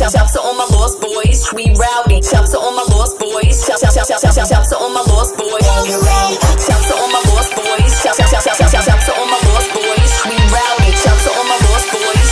Shouts to all my lost boys, we rowdy. Shouts to all my lost boys. Shouts to all my lost boys. Shouts to all my lost boys. Shouts to all my lost boys, we rowdy. Shouts to all my lost boys.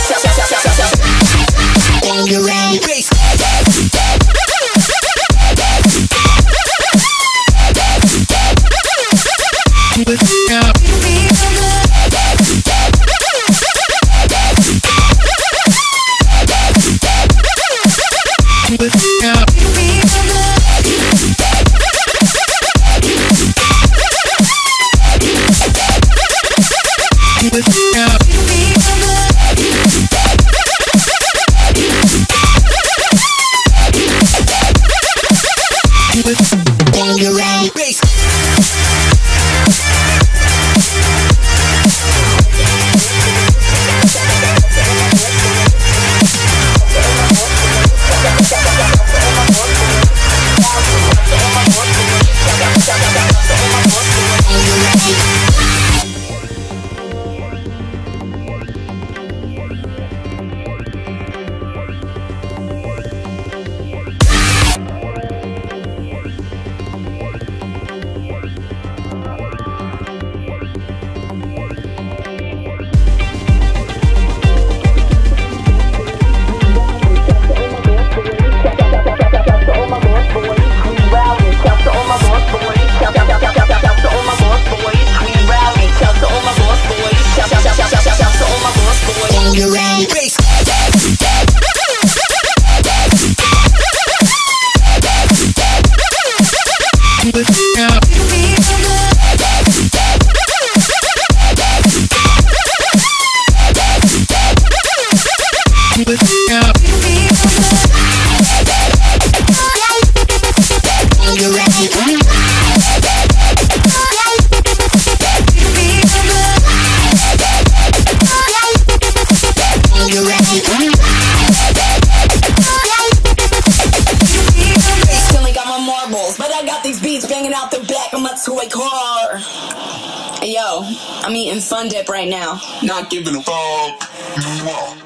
Toy car. Hey, yo, I'm eating Fun Dip right now. Not giving a fuck.